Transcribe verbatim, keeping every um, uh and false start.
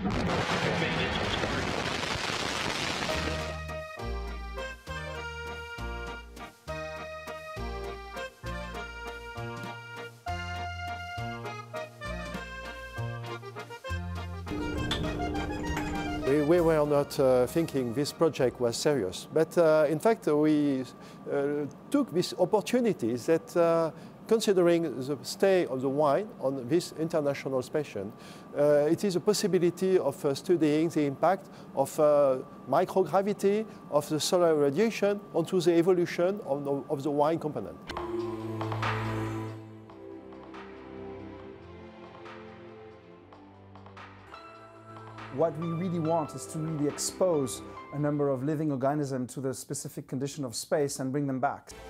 We, we were not uh, thinking this project was serious, but uh, in fact we uh, took this opportunity that uh, considering the stay of the wine on this international station, uh, it is a possibility of uh, studying the impact of uh, microgravity, of the solar radiation onto the evolution of the, of the wine component. What we really want is to really expose a number of living organisms to the specific condition of space and bring them back.